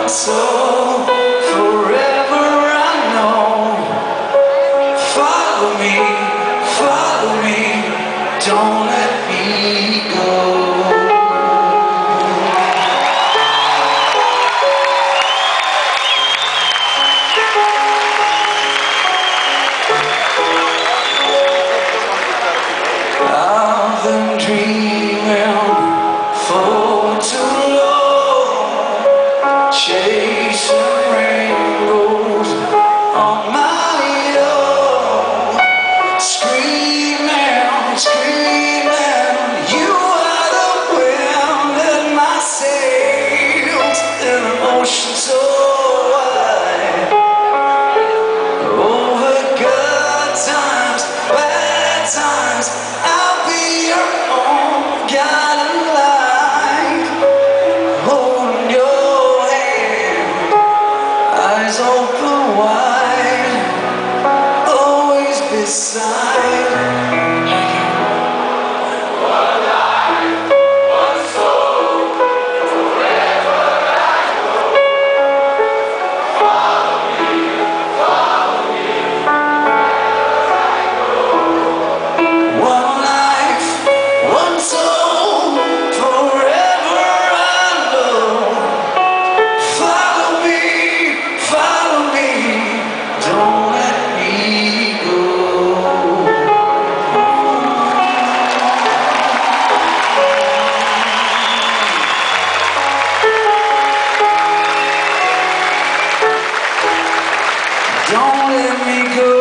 soul forever. I know. Follow me, don't let me go. I've been dreaming for too long, chasing rainbows on my own, screaming, you are the wind in my sails, in an ocean so wide, over good times, bad times, I'll be your own guiding light, holding your hand, eyes open wide, always beside you. One life, one soul, forever I go. Follow me, wherever I go. One life, one soul, forever I know. Follow me, don't let me go. Don't let me go.